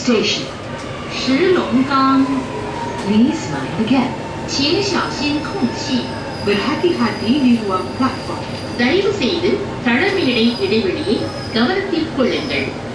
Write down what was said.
station. 石龙岗， Please mind the gap. 请小心空隙。 We're happy நிறுவம் platform. தயவு செய்து தளமிடை இடைவெளியை கவனத்தில் கொள்ளுங்கள்.